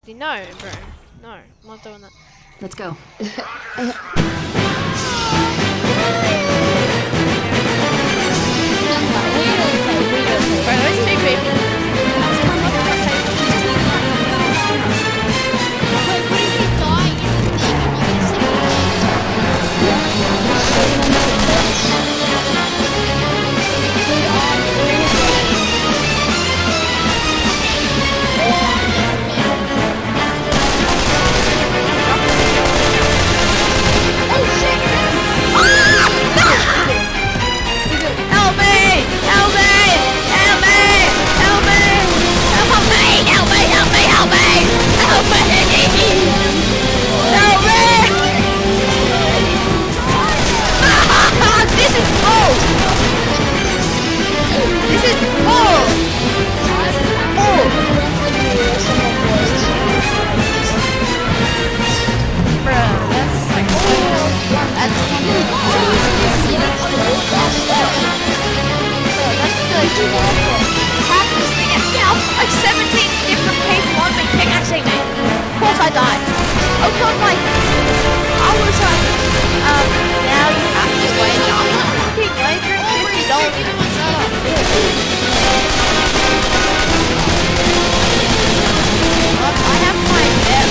No, bro. No, I'm not doing that. Let's go. Bro, those two people. Like 17 different people on me pickaxing me. Of course I died. Oh god, like, I was like, now you have to wait. I'm not fucking wagering $50. I have my bet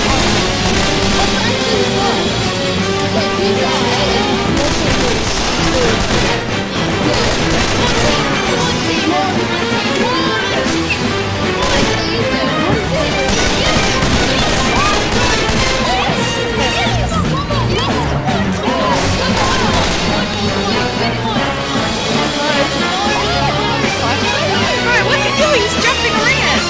he's jumping around.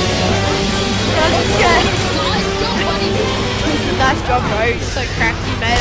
Nice job, bro. You're so cracked, you made